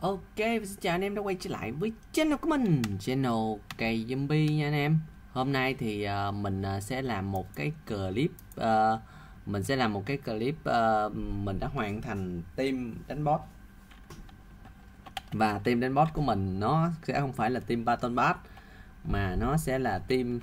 Ok, xin chào anh em đã quay trở lại với channel của mình, channel cày zombie nha anh em. Hôm nay thì mình sẽ làm một cái clip mình đã hoàn thành team đánh boss. Và team đánh boss của mình nó sẽ không phải là team Battle Pass mà nó sẽ là team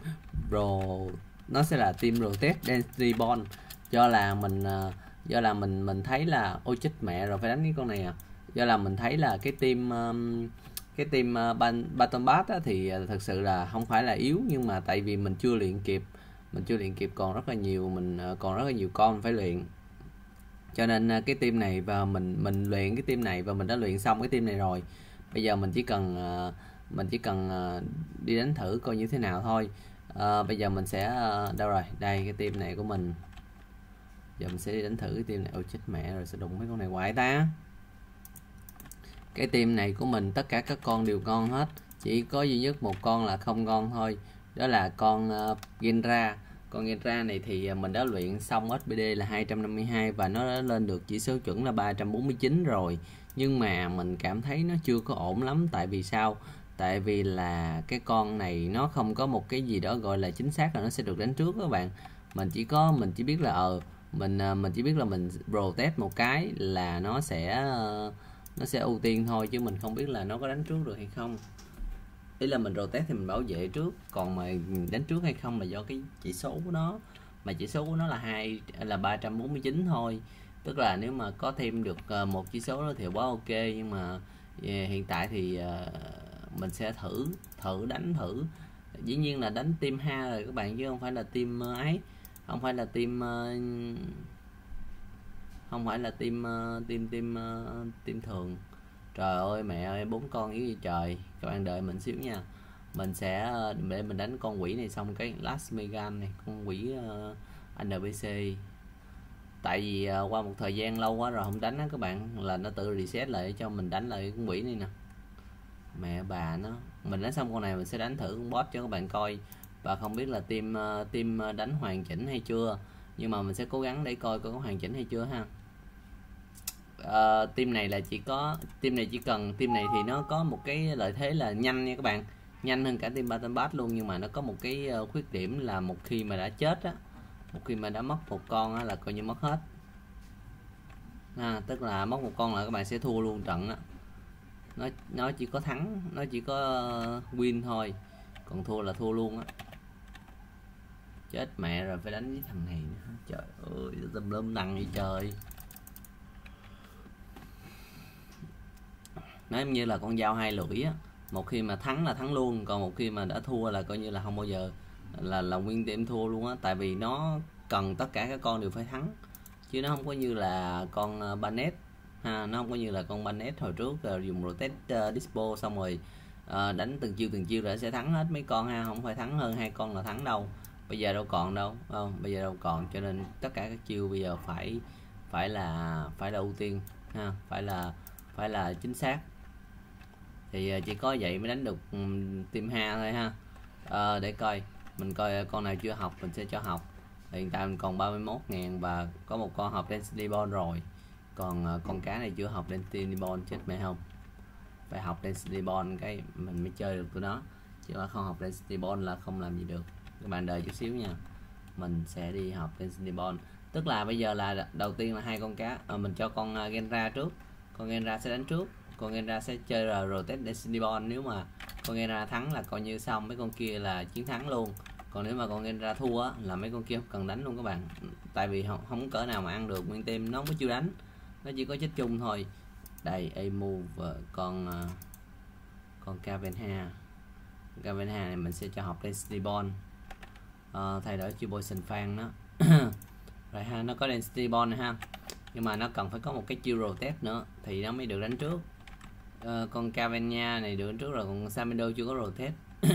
Rotate Density Bond. Do là mình thấy là ôi chết mẹ rồi, phải đánh cái con này à. Do là mình thấy là cái team Battle Pass thì thật sự là không phải là yếu, nhưng mà tại vì mình chưa luyện kịp, còn rất là nhiều con phải luyện, cho nên cái team này, và mình luyện cái team này và mình đã luyện xong cái team này rồi. Bây giờ mình chỉ cần đi đánh thử coi như thế nào thôi. Bây giờ mình sẽ đâu rồi, đây cái team này của mình. Giờ mình sẽ đi đánh thử cái team này. Ôi chết mẹ rồi, sẽ đụng mấy con này hoài ta. Cái team này của mình tất cả các con đều ngon hết, chỉ có duy nhất một con là không ngon thôi, đó là con Genra. Con Genra này thì mình đã luyện xong SPD là 252 và nó đã lên được chỉ số chuẩn là 349 rồi. Nhưng mà mình cảm thấy nó chưa có ổn lắm. Tại vì sao? Tại vì là cái con này nó không có một cái gì đó gọi là chính xác là nó sẽ được đánh trước các bạn. Mình chỉ biết là mình rotate một cái là nó sẽ ưu tiên thôi, chứ mình không biết là nó có đánh trước được hay không. Ý là mình rotate thì mình bảo vệ trước, còn mà đánh trước hay không là do cái chỉ số của nó, mà chỉ số của nó là 349 thôi. Tức là nếu mà có thêm được một chỉ số đó thì quá ok. Nhưng mà hiện tại thì mình sẽ thử đánh thử. Dĩ nhiên là đánh team ha rồi các bạn, chứ không phải là team ấy, không phải là team thường. Trời ơi mẹ ơi, 4 con yếu gì trời. Các bạn đợi mình xíu nha. Mình sẽ để mình đánh con quỷ này xong cái last megan này, con quỷ NPC. Tại vì qua một thời gian lâu quá rồi không đánh á các bạn, là nó tự reset lại cho mình đánh lại con quỷ này nè. Mẹ bà nó. Mình đánh xong con này mình sẽ đánh thử con boss cho các bạn coi. Và không biết là team đánh hoàn chỉnh hay chưa, nhưng mà mình sẽ cố gắng để coi có hoàn chỉnh hay chưa ha. Team này thì nó có một cái lợi thế là nhanh nha các bạn, nhanh hơn cả team Battle Pass luôn. Nhưng mà nó có một cái khuyết điểm là một khi mà đã chết á, một khi mà đã mất một con á, là coi như mất hết. Tức là mất một con là các bạn sẽ thua luôn trận á. Nó chỉ có thắng, nó chỉ có win thôi, còn thua là thua luôn á. Chết mẹ rồi, phải đánh với thằng này nữa. Trời ơi, tùm lum đằng vậy trời. Nó như là con dao hai lưỡi á, một khi mà thắng là thắng luôn, còn một khi mà đã thua là coi như là không bao giờ là nguyên team thua luôn á. Tại vì nó cần tất cả các con đều phải thắng, chứ nó không có như là con Banet ha. Nó không có như là con Banet hồi trước dùng rotate dispo xong rồi đánh từng chiêu rồi sẽ thắng hết mấy con ha. Không phải thắng hơn 2 con là thắng đâu. Bây giờ đâu còn đâu, không, bây giờ đâu còn. Cho nên tất cả các chiêu bây giờ phải là ưu tiên ha, phải là chính xác. Thì chỉ có vậy mới đánh được team ha thôi ha. Để coi, mình coi con nào chưa học mình sẽ cho học. Hiện tại mình còn 31.000 và có một con học Density Bond rồi. Còn con cá này chưa học Density Bond, chết mẹ không. Phải học Density Bond cái mình mới chơi được tụi nó, chứ mà không học Density Bond là không làm gì được. Các bạn đợi chút xíu nha, mình sẽ đi học Density Bond. Tức là bây giờ là đầu tiên là 2 con cá. Mình cho con Genra trước. Con Genra sẽ đánh trước, con Genra sẽ chơi rotate Density Bond. Nếu mà con Genra thắng là coi như xong, mấy con kia là chiến thắng luôn. Còn nếu mà con Genra thua á, là mấy con kia không cần đánh luôn các bạn. Tại vì không cỡ nào mà ăn được nguyên team, nó không có chiêu đánh, nó chỉ có chết chung thôi. Đây, A move con Cavenha này mình sẽ cho học Density Bond. Thay đổi chiêu Poison Fan đó. Rồi ha, nó có Density Bond này ha, nhưng mà nó cần phải có một cái chiêu rotate nữa thì nó mới được đánh trước. Con Cavenha này được đánh trước rồi, còn Samido chưa có rotate.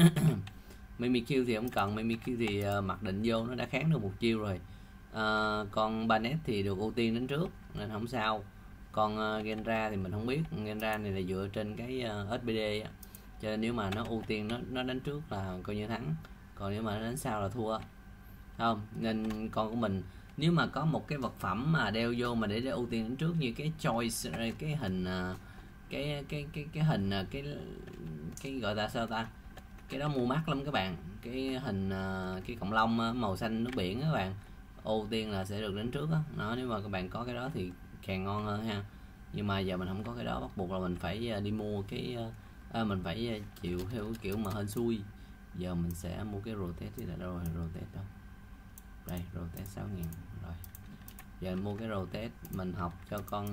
Mimikyu thì không cần, Mimikyu thì mặc định vô nó đã kháng được một chiêu rồi. Con Banet thì được ưu tiên đánh trước nên không sao. Con Genra thì mình không biết, Genra này là dựa trên cái SPD á, cho nên nếu mà nó ưu tiên nó đánh trước là coi như thắng, còn nếu mà nó đánh sau là thua không. Nên con của mình nếu mà có một cái vật phẩm mà đeo vô mà để ưu tiên đánh trước, như cái choice, cái cái hình cái gọi là sao ta, cái đó mua mắc lắm các bạn. Cái hình cái khủng long màu xanh nước biển các bạn, ưu tiên là sẽ được đến trước á. Nó nếu mà các bạn có cái đó thì càng ngon hơn ha. Nhưng mà giờ mình không có cái đó, bắt buộc là mình phải đi mua cái mình phải chịu theo cái kiểu mà hên xui. Giờ mình sẽ mua cái rotate thì là đâu rồi, rotate đâu đây, rotate 6.000 rồi. Giờ mình mua cái rotate, mình học cho con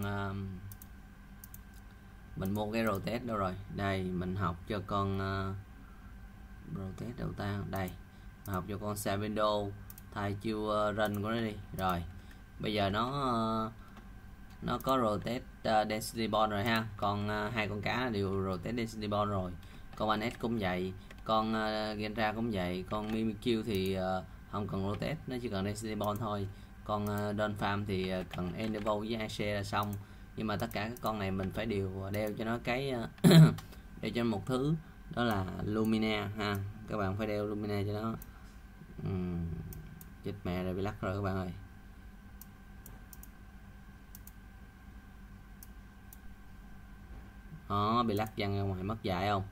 mình mua cái rotate đâu rồi, đây mình học cho con rotate đâu ta, đây mình học cho con save window thay chiêu run của nó đi. Rồi bây giờ nó có rotate density bond rồi ha. Con hai con cá đều rotate density bond rồi, con Anet cũng vậy, con Genra cũng vậy, con Mimikyu thì không cần rotate, nó chỉ cần density bond thôi. Con Don Farm thì cần Endeavor với Ace là xong. Nhưng mà tất cả các con này mình phải đều đeo cho nó cái đeo cho nó một thứ, đó là Lumina ha. Các bạn phải đeo Lumina cho nó. Chết mẹ rồi, bị lắc rồi các bạn ơi. Đó, bị lắc văng ra ngoài mất dạy không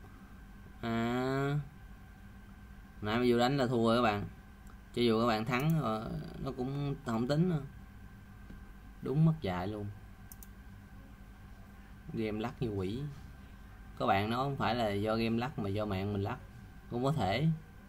nãy mà vô đánh là thua rồi các bạn. Cho dù các bạn thắng nó cũng không tính nữa. Đúng mất dạy luôn. Game lắc như quỷ. Các bạn, nó không phải là do game lắc mà do mạng mình lắc cũng có thể.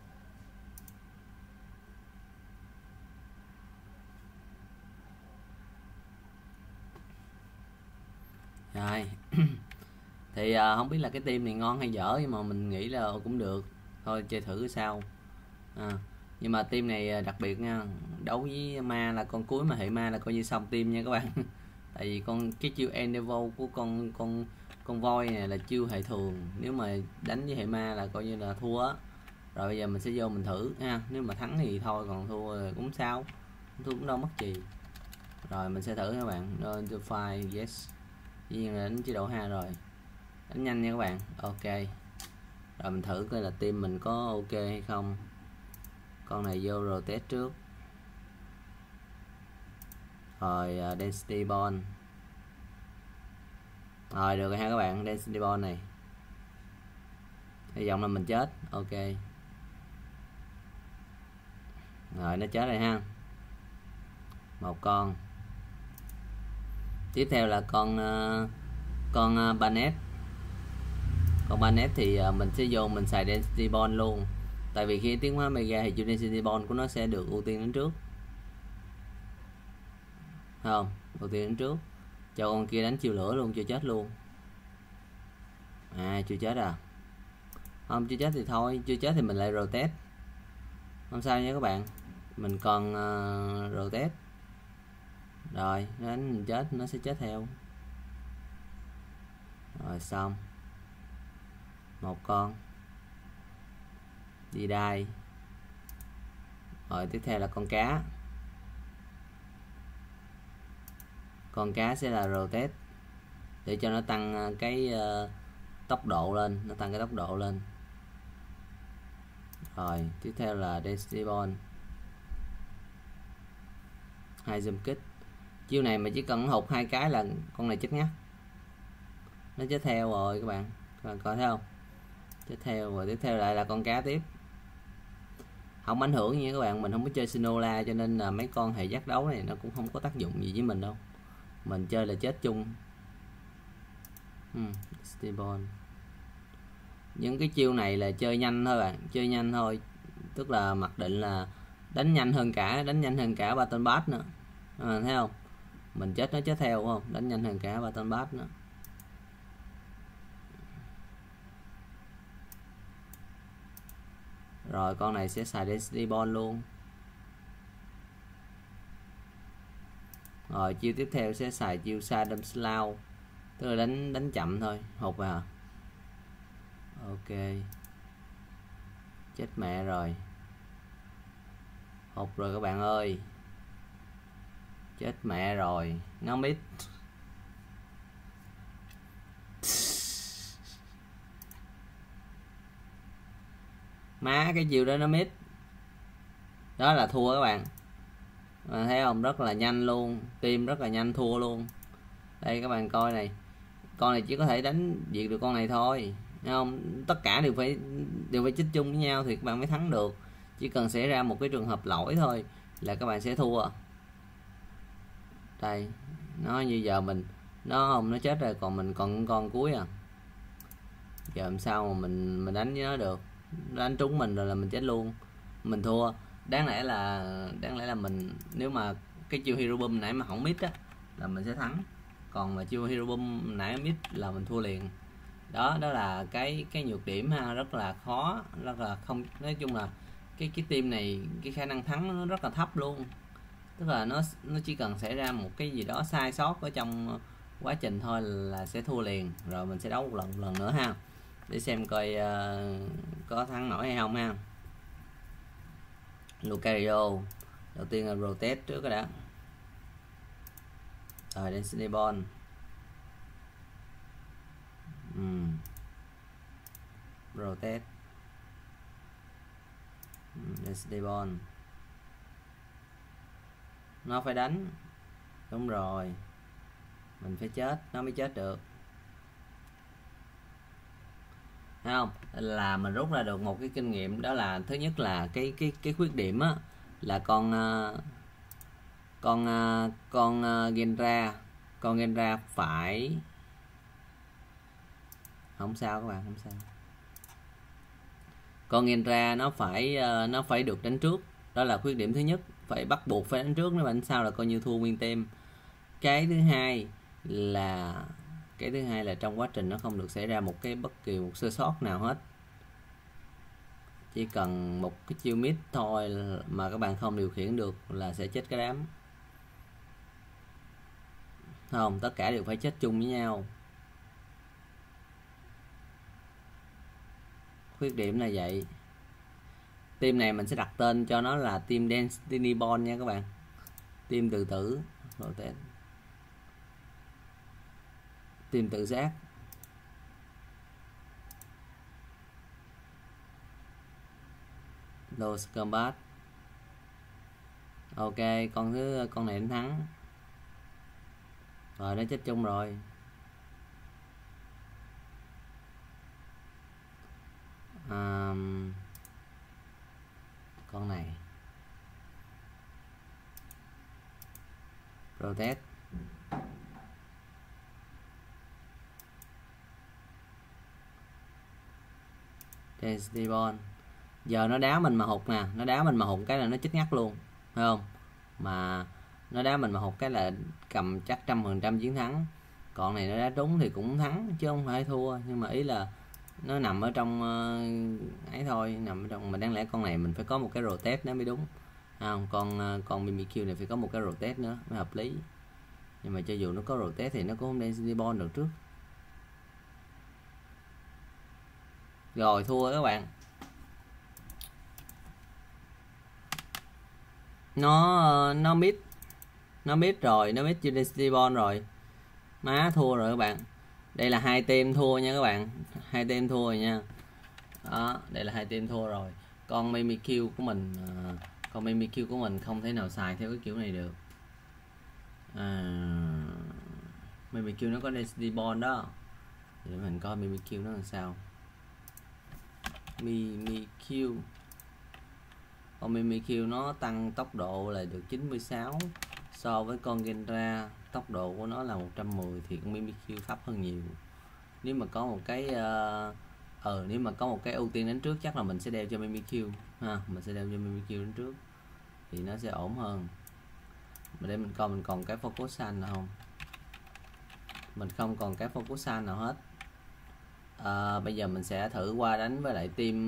Rồi thì không biết là cái team này ngon hay dở, nhưng mà mình nghĩ là cũng được thôi, chơi thử sao. Nhưng mà team này đặc biệt nha, đấu với ma là con cuối mà hệ ma là coi như xong team nha các bạn. Tại vì cái chiêu Endeavor của con voi này là chiêu hệ thường, nếu mà đánh với hệ ma là coi như là thua á. Rồi bây giờ mình sẽ vô mình thử ha, nếu mà thắng thì thôi, còn thua cũng sao, thua cũng đâu mất gì. Rồi mình sẽ thử các bạn. To fight yes, nhiên là đánh chế độ 2 rồi, đánh nhanh nha các bạn. Ok, rồi mình thử coi là team mình có ok hay không. Con này vô rotate trước, rồi density bond rồi được rồi ha các bạn. Density bond này hy vọng là mình chết. Ok rồi, nó chết rồi ha, một con. Tiếp theo là con Banet. Con Banet thì mình sẽ vô mình xài density bond luôn, tại vì khi tiến hóa mega thì density bond của nó sẽ được ưu tiên đến trước, không ưu tiên đến trước. Cho con kia đánh chiêu lửa luôn, chưa chết luôn. Chưa chết à? Không, chưa chết thì thôi, chưa chết thì mình lại rotate, không sao nha các bạn. Mình còn rotate rồi, đánh mình chết nó sẽ chết theo. Rồi xong, một con đi đai. Rồi tiếp theo là con cá. Con cá sẽ là rotate để cho nó tăng cái tốc độ lên, nó tăng cái tốc độ lên. Rồi tiếp theo là density bond, 2 zoom kích. Chiêu này mà chỉ cần hụt 2 cái là con này chết ngắt, nó chết theo rồi các bạn coi thấy không, chết theo rồi. Tiếp theo lại là con cá tiếp, không ảnh hưởng nha các bạn, mình không có chơi Sinola cho nên là mấy con hệ giác đấu này nó cũng không có tác dụng gì với mình đâu, mình chơi là chết chung. Stable. Những cái chiêu này là chơi nhanh thôi bạn, chơi nhanh thôi, tức là mặc định là đánh nhanh hơn cả Battle Pass nữa. Thấy không, mình chết nó chết theo không, đánh nhanh hơn cả Battle Pass nữa. Rồi con này sẽ xài density bond luôn. Rồi chiêu tiếp theo sẽ xài chiêu Sadam Slow, tức là đánh chậm thôi, hụt rồi hả? Ok, chết mẹ rồi, hụt rồi các bạn ơi, chết mẹ rồi, nó mít. Má cái chiều đó nó mít, đó là thua các bạn. Thấy không, rất là nhanh luôn, team rất là nhanh thua luôn. Đây các bạn coi này, con này chỉ có thể đánh diệt được con này thôi, thấy không? Tất cả đều phải chích chung với nhau thì các bạn mới thắng được. Chỉ cần xảy ra một cái trường hợp lỗi thôi là các bạn sẽ thua. Đây, nó như giờ nó chết rồi, còn mình còn con cuối à. Giờ làm sao mà mình đánh với nó được? Nó đánh trúng mình rồi là mình chết luôn, mình thua. Đáng lẽ là mình, nếu mà cái chiêu Hero Boom nãy mà không miss á là mình sẽ thắng, còn mà chiêu Hero Boom nãy miss là mình thua liền. Đó là cái nhược điểm ha, rất là khó, rất là không, nói chung là cái team này cái khả năng thắng nó rất là thấp luôn. Tức là nó chỉ cần xảy ra một cái gì đó sai sót ở trong quá trình thôi là sẽ thua liền. Rồi mình sẽ đấu một lần nữa ha, để xem coi có thắng nổi hay không ha. Lucario đầu tiên là rotate trước cái đã, rồi đến Cinnabon. Rotate đến Cinnabon. Nó phải đánh, đúng rồi, mình phải chết nó mới chết được, thấy không? Là mình rút ra được một cái kinh nghiệm, đó là thứ nhất là cái khuyết điểm á là con Genra phải, không sao các bạn, không sao. Con Genra nó phải được đánh trước, đó là khuyết điểm thứ nhất, phải bắt buộc phải đánh trước, nếu mà đánh sau là coi như thua nguyên team. Cái thứ hai là trong quá trình nó không được xảy ra bất kỳ một sơ sót nào hết. Chỉ cần một cái chiêu mid thôi mà các bạn không điều khiển được là sẽ chết cái đám, không? Tất cả đều phải chết chung với nhau. Khuyết điểm là vậy. Team này mình sẽ đặt tên cho nó là team Destiny Bond nha các bạn. Team tự tử, team tự sát. Lost Combat. Ok, con này đánh thắng rồi, nó chết chung rồi. Con này protect, Destiny. Giờ nó đá mình mà hụt nè, nó đá mình mà hụt cái là nó chết ngắt luôn, phải không? Mà nó đá mình mà hụt cái là cầm chắc 100% chiến thắng. Còn này nó đá trúng thì cũng thắng chứ không phải thua, nhưng mà ý là nó nằm ở trong ấy thôi, nằm ở trong. Mà đáng lẽ con này mình phải có một cái rotate nó mới đúng, không? Con Mimikyu này phải có một cái rotate nữa mới hợp lý. Nhưng mà cho dù nó có rotate thì nó cũng không Density Bond được trước. Rồi thua các bạn. Nó mid rồi, nó mid Density Bond rồi, má thua rồi các bạn. Đây là 2 team thua nha các bạn, 2 team thua rồi nha. Đó, đây là 2 team thua rồi. Con Mimikyu của mình không thể nào xài theo cái kiểu này được. Mimikyu nó có Density Bond đó, để mình coi Mimikyu nó làm sao. Con Mimikyu nó tăng tốc độ là được 96, so với con Genra tốc độ của nó là 110 thì con Mimikyu thấp hơn nhiều. Nếu mà có một cái ưu tiên đánh trước chắc là mình sẽ đeo cho Mimikyu ha, mình sẽ đeo cho Mimikyu đánh trước thì nó sẽ ổn hơn. Mà để mình coi mình còn cái Focus Sun nào không. Mình không còn cái Focus Sun nào hết. Bây giờ mình sẽ thử qua đánh với lại team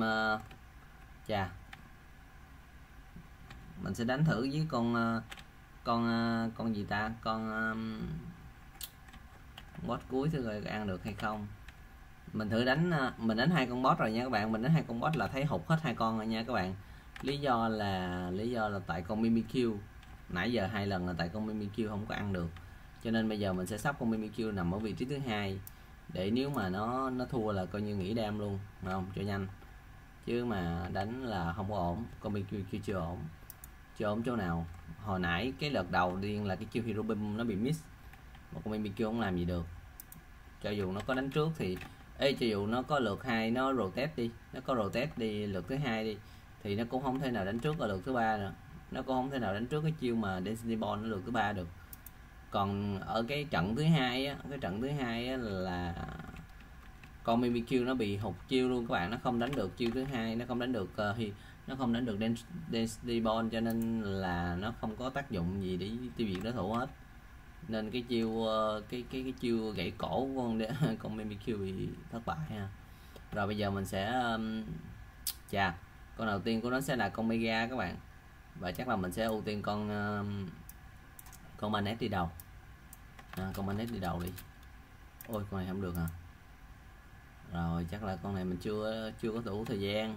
mình sẽ đánh thử với con gì ta, con boss cuối thử rồi ăn được hay không. Mình thử đánh, mình đánh 2 con boss rồi nha các bạn. Mình đánh 2 con boss là thấy hụt hết 2 con rồi nha các bạn. Lý do là tại con Mimikyu nãy giờ 2 lần là tại con Mimikyu không có ăn được, cho nên bây giờ mình sẽ sắp con Mimikyu nằm ở vị trí thứ 2 để nếu mà nó thua là coi như nghỉ đam luôn, phải không, cho nhanh. Chứ mà đánh là không có ổn. Con Mimikyu chưa ổn chỗ nào. Hồi nãy cái đợt đầu tiên là cái chiêu Hero Beam nó bị miss, một con Mimikyu không làm gì được. cho dù nó có đánh trước thì cho dù nó có lượt 2 nó rotate đi, nó có rotate đi lượt thứ 2 đi thì nó cũng không thể nào đánh trước ở lượt thứ 3 nữa, nó cũng không thể nào đánh trước cái chiêu mà Density Bond nó lượt thứ 3 được. Còn ở cái trận thứ hai á, là con Mimikyu nó bị hụt chiêu luôn các bạn, nó không đánh được chiêu thứ hai, nó không đánh được Density Bond, cho nên là nó không có tác dụng gì để tiêu diệt đối thủ hết. Nên cái chiêu cái chiêu gãy cổ của con Mimikyu bị thất bại ha. Rồi bây giờ mình sẽ con đầu tiên của nó sẽ là con Mega các bạn, và chắc là mình sẽ ưu tiên con Manet đi đầu. Con Manet đi đầu đi. Ôi con này không được hả? Rồi chắc là con này mình chưa có đủ thời gian.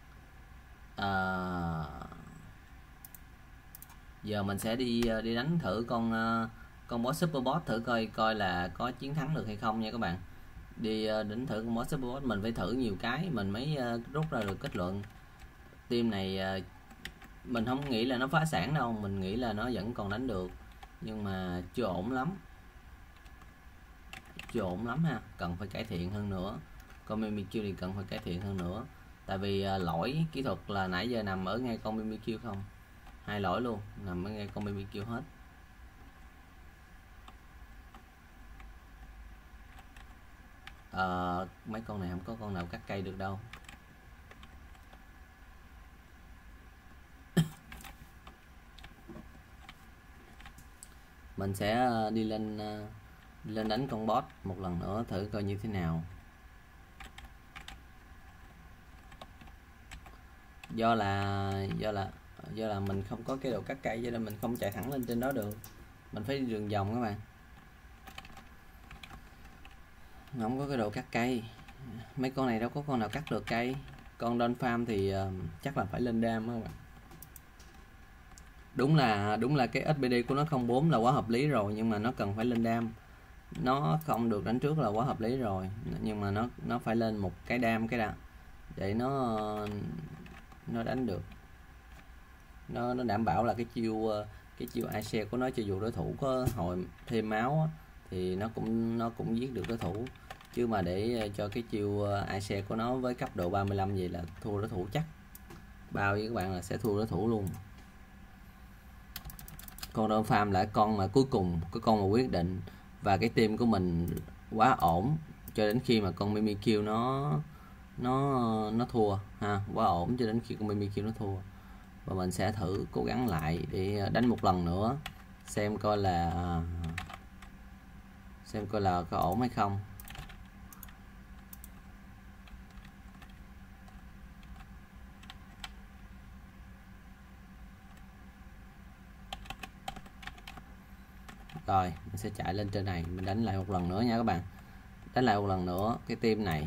Giờ mình sẽ đi đánh thử con boss Super Boss, thử coi là có chiến thắng được hay không nha các bạn. Đi đánh thử con boss Super Boss, mình phải thử nhiều cái mình mới rút ra được kết luận. Team này mình không nghĩ là nó phá sản đâu, mình nghĩ là nó vẫn còn đánh được, nhưng mà chưa ổn lắm ha, cần phải cải thiện hơn nữa. Con Mimikyu thì cần phải cải thiện hơn nữa, tại vì lỗi kỹ thuật là nãy giờ nằm ở ngay con Mimikyu không, 2 lỗi luôn nằm ở ngay con Mimikyu hết. Mấy con này không có con nào cắt cây được đâu. Mình sẽ đi lên đánh con boss một lần nữa thử coi như thế nào. Do là mình không có cái độ cắt cây cho nên mình không chạy thẳng lên trên đó được, mình phải đi đường vòng các bạn, không có cái độ cắt cây. Mấy con này đâu có con nào cắt được cây. Con Don Farm thì chắc là phải lên đam các bạn. Đúng là cái SPD của nó 04 là quá hợp lý rồi, nhưng mà nó cần phải lên đam. Nó không được đánh trước là quá hợp lý rồi, nhưng mà nó phải lên một cái đam cái đã để nó đánh được. Nó đảm bảo là cái chiêu Ace của nó, cho dù đối thủ có hồi thêm máu thì nó cũng giết được đối thủ, chứ mà để cho cái chiêu Ace của nó với cấp độ 35 vậy là thua đối thủ chắc. Bao với các bạn là sẽ thua đối thủ luôn. Con Don Farm là con mà cuối cùng, cái con mà quyết định, và cái team của mình quá ổn cho đến khi mà con Mimikyu nó thua ha, quá ổn cho đến khi con Mimikyu nó thua. Và mình sẽ thử cố gắng lại để đánh một lần nữa xem coi là có ổn hay không. Rồi mình sẽ chạy lên trên này, mình đánh lại một lần nữa nha các bạn. Đánh lại một lần nữa cái team này.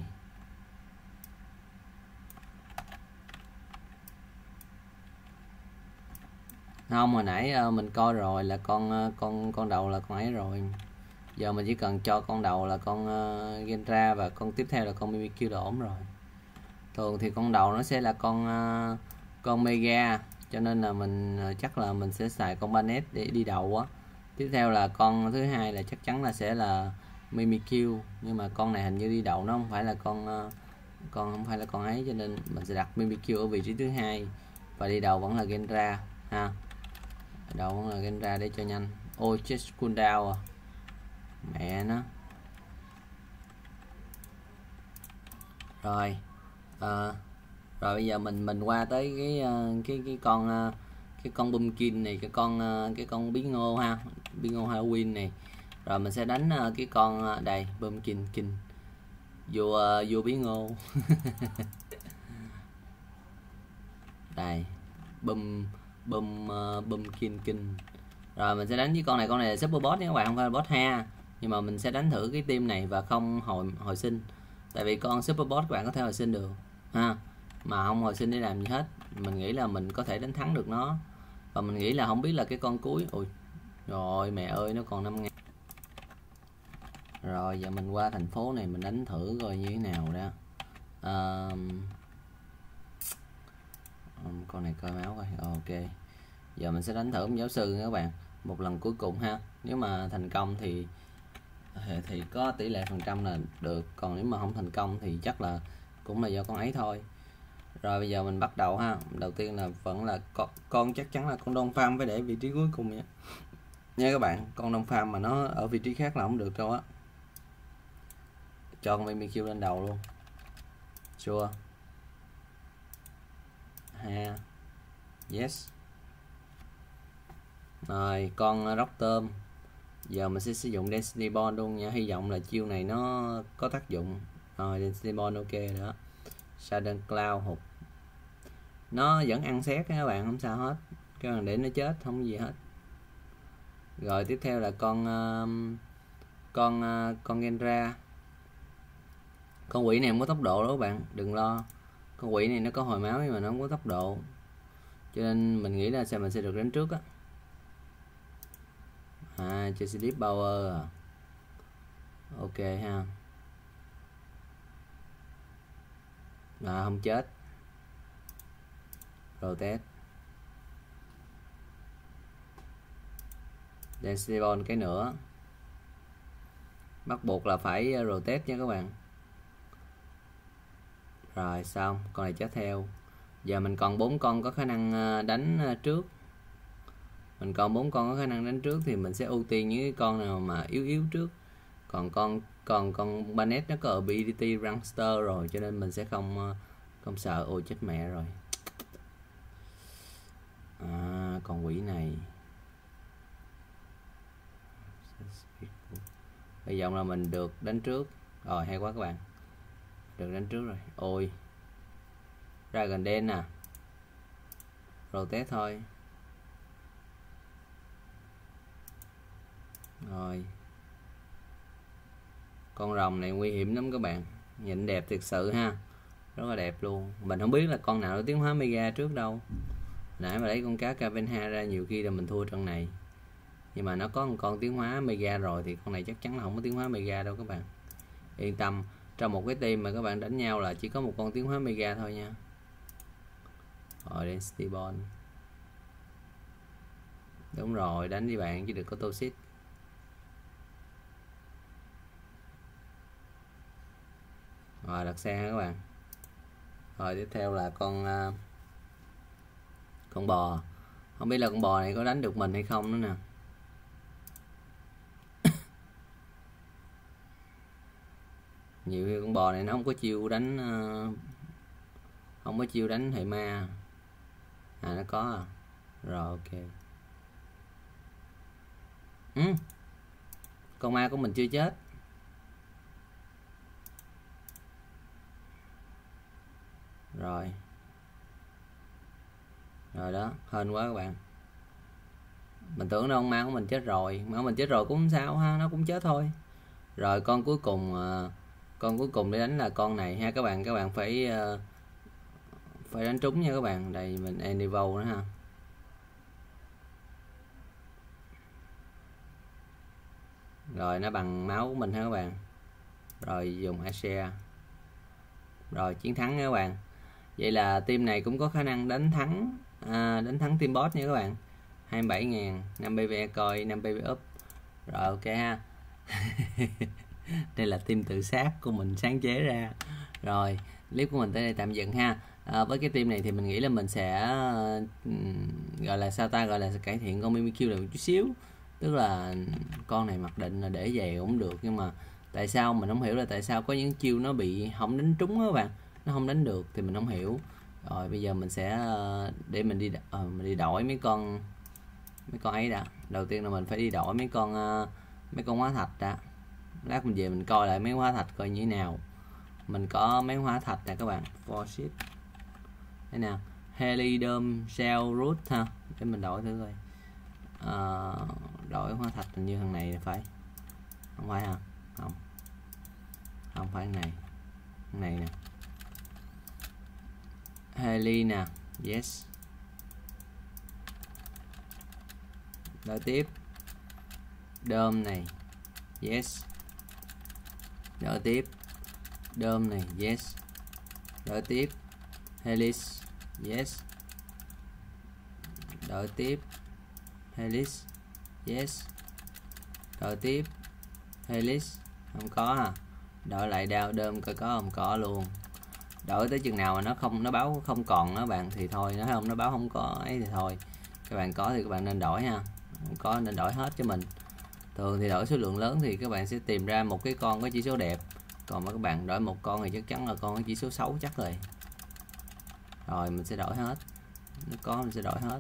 Không, hồi nãy mình coi rồi là con đầu là con ấy rồi. Giờ mình chỉ cần cho con đầu là con Genra và con tiếp theo là con Mimikyu là ổn rồi. Thường thì con đầu nó sẽ là con Mega, cho nên là mình chắc là mình sẽ xài con Banet để đi đầu á. Tiếp theo là con thứ hai là chắc chắn là sẽ là Mimikyu, nhưng mà con này hình như đi đầu nó không phải là con ấy, cho nên mình sẽ đặt Mimikyu ở vị trí thứ hai và đi đầu vẫn là Genra ha. Đầu vẫn là Genra để cho nhanh. Ôi chết, cooldown à, mẹ nó. Rồi rồi bây giờ mình qua tới cái con Pumpkin này, cái con bí ngô ha, bí ngô Halloween này. Rồi mình sẽ đánh cái con đây Pumpkin vua bí ngô. Đây Pumpkin. Rồi mình sẽ đánh với con này là super boss nha các bạn, không phải boss ha, nhưng mà mình sẽ đánh thử cái team này và không hồi sinh, tại vì con super boss các bạn có thể hồi sinh được ha, mà không hồi sinh để làm gì hết. Mình nghĩ là mình có thể đánh thắng được nó, và mình nghĩ là không biết là cái con cuối. Ui rồi mẹ ơi, nó còn 5.000. Rồi giờ mình qua thành phố này mình đánh thử coi như thế nào đó. Con này coi máu coi. Ok, giờ mình sẽ đánh thử giáo sư nha các bạn, một lần cuối cùng ha. Nếu mà thành công thì thì có tỷ lệ phần trăm là được, còn nếu mà không thành công thì chắc là cũng là do con ấy thôi. Rồi bây giờ mình bắt đầu ha. Đầu tiên là vẫn là con chắc chắn là con Don Farm phải để vị trí cuối cùng nha các bạn. Con Don Farm mà nó ở vị trí khác là không được đâu á. Cho con BBQ lên đầu luôn. Sure. Ha. Yes. Rồi con Rock Tôm. Giờ mình sẽ sử dụng Density Bond luôn nha. Hy vọng là chiêu này nó có tác dụng. Rồi Density Bond ok đó. Shadow Cloud hụt. Nó vẫn ăn xét các bạn, không sao hết. Các bạn để nó chết không gì hết. Rồi tiếp theo là con Genra. Con quỷ này không có tốc độ đó các bạn, đừng lo. Con quỷ này nó có hồi máu nhưng mà nó không có tốc độ, cho nên mình nghĩ là mình sẽ được đánh trước á. Chơi Sleep Power à. Ok ha. Không chết. Rotate. Density Bond cái nữa. Bắt buộc là phải rotate nha các bạn. Rồi xong, con này chết theo. Giờ mình còn 4 con có khả năng đánh trước. Mình còn 4 con có khả năng đánh trước thì mình sẽ ưu tiên những cái con nào mà yếu trước. Còn con Banet nó có ở ability Rangster rồi, cho nên mình sẽ không sợ. Ôi chết mẹ rồi. Con quỷ này. Hy vọng là mình được đánh trước. Rồi hay quá các bạn. Được đánh trước rồi. Ôi. Dragon Den nè. Rotate thôi. Rồi. Con rồng này nguy hiểm lắm các bạn. Nhìn đẹp thiệt sự ha. Rất là đẹp luôn. Mình không biết là con nào nó tiến hóa Mega trước đâu. Nãy mà lấy con cá Cavenha ra nhiều khi là mình thua trận này. Nhưng mà nó có một con tiến hóa Mega rồi thì con này chắc chắn là không có tiến hóa Mega đâu các bạn. Yên tâm. Trong một cái team mà các bạn đánh nhau là chỉ có một con tiến hóa Mega thôi nha. Rồi Density Bond. Đúng rồi, đánh đi bạn chứ đừng có Toxic. Rồi đặt xe các bạn. Rồi tiếp theo là con bò. Không biết là con bò này có đánh được mình hay không nữa nè. Nhiều khi con bò này nó không có chiêu đánh hệ ma. Nó có à. Rồi ok. Con ma của mình chưa chết. Rồi đó, hên quá các bạn. Mình tưởng đâu con ma của mình chết rồi. Ma của mình chết rồi cũng không sao ha, nó cũng chết thôi. Rồi con cuối cùng để đánh là con này ha các bạn. Các bạn phải đánh trúng nha các bạn. Đây mình Endeavor nữa ha. Rồi nó bằng máu của mình ha các bạn. Rồi dùng Asher. Rồi chiến thắng nha các bạn. Vậy là team này cũng có khả năng đánh thắng team boss nha các bạn. 27.000, 5 PVE coin, 5 PVE up. Rồi ok ha. Đây là team tự sát của mình sáng chế ra. Rồi clip của mình tới đây tạm dừng ha. Với cái team này thì mình nghĩ là mình sẽ gọi là cải thiện con BBQ được một chút xíu. Tức là con này mặc định là để về cũng được, nhưng mà tại sao mình không hiểu là tại sao có những chiêu nó bị không đánh trúng đó các bạn, nó không đánh được thì mình không hiểu. Rồi bây giờ mình sẽ để mình đi đổi mấy con ấy đã. Đầu tiên là mình phải đi đổi mấy con hóa thạch đã. Lát mình về mình coi lại mấy hóa thạch coi như thế nào. Mình có mấy hóa thạch nè các bạn. Forship thế nào, Helidum Shell Root ha, để mình đổi thử coi. Đổi hóa thạch hình như thằng này phải không phải hả? Không phải thằng này nè, Heli nè. Yes. Đổi tiếp đơm này. Yes. Đổi tiếp đơm này. Yes. Đổi tiếp Helix. Yes. Đổi tiếp Helix. Yes. Đổi tiếp Helix không có à. Đổi lại đao đơm coi có không, có luôn. Đổi tới chừng nào mà nó báo không còn đó bạn thì thôi, nó báo không có ấy thì thôi. Các bạn có thì các bạn nên đổi ha, không có nên đổi hết cho mình. Thường thì đổi số lượng lớn thì các bạn sẽ tìm ra một cái con có chỉ số đẹp, còn mà các bạn đổi một con thì chắc chắn là con có chỉ số xấu chắc rồi. Rồi mình sẽ đổi hết, nếu có mình sẽ đổi hết.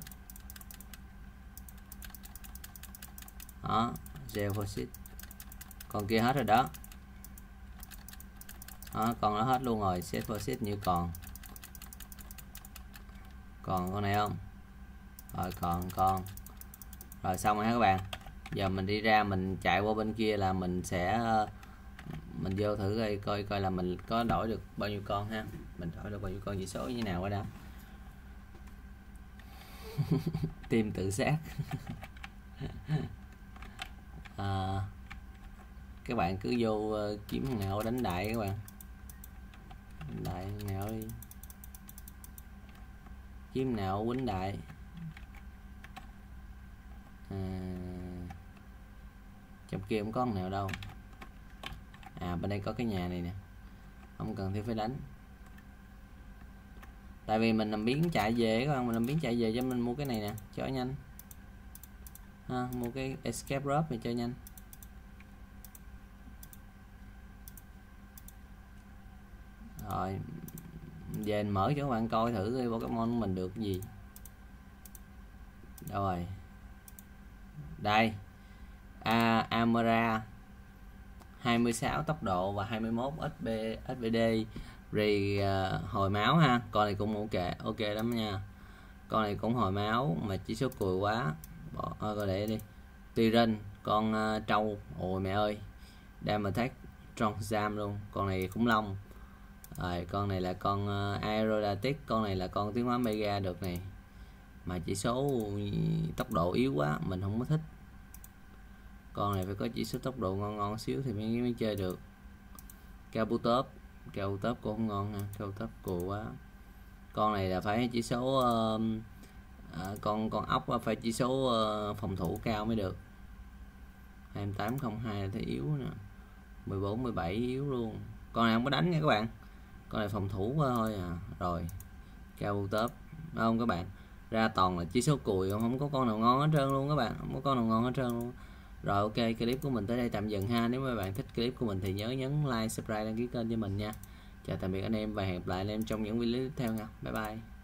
Đó, Geophysics. Con kia hết rồi đó. Đó, con nó hết luôn rồi. Set Physics như còn con này không? Rồi còn rồi xong rồi ha các bạn. Giờ mình đi ra mình chạy qua bên kia là mình sẽ mình vô thử coi là mình có đổi được bao nhiêu con ha. Mình đổi được bao nhiêu con chỉ số như nào ở đó. Team tự sát. Các bạn cứ vô kiếm thằng nào đánh đại các bạn. Đại nào đi. Kiếm nào quýnh đại. Trong kia không có thằng nào đâu. Bên đây có cái nhà này nè, không cần thiết phải đánh. Tại vì mình làm biến chạy về các bạn, mình làm biến chạy về cho mình mua cái này nè cho nhanh ha, mua cái escape rope này cho nhanh. Rồi về mình mở cho các bạn coi thử cái Pokemon của mình được cái gì. Rồi đây, Amara 26 tốc độ và 21 SPD hồi máu ha. Con này cũng ok lắm nha. Con này cũng hồi máu mà chỉ số cùi quá. Coi để đi. Tyran con trâu, ôi mẹ ơi. Damage attack trong giam luôn. Con này khủng long. Rồi con này là con Aerodatic, con này là con tiến hóa mega được này. Mà chỉ số tốc độ yếu quá, mình không có thích. Con này phải có chỉ số tốc độ ngon xíu thì mới chơi được. Kabutops cũng không ngon ha, Kabutops cùi quá. Con này là phải chỉ số con ốc phải chỉ số phòng thủ cao mới được. 2802 là thấy yếu nè. 14 17 yếu luôn. Con này không có đánh nha các bạn. Con này phòng thủ thôi à. Rồi Kabutops không các bạn, ra toàn là chỉ số cùi, không có con nào ngon hết trơn luôn các bạn, không có con nào ngon hết trơn luôn. Rồi ok, clip của mình tới đây tạm dừng ha. Nếu mà bạn thích clip của mình thì nhớ nhấn like, subscribe, đăng ký kênh cho mình nha. Chào tạm biệt anh em và hẹn gặp lại anh em trong những video tiếp theo nha. Bye bye.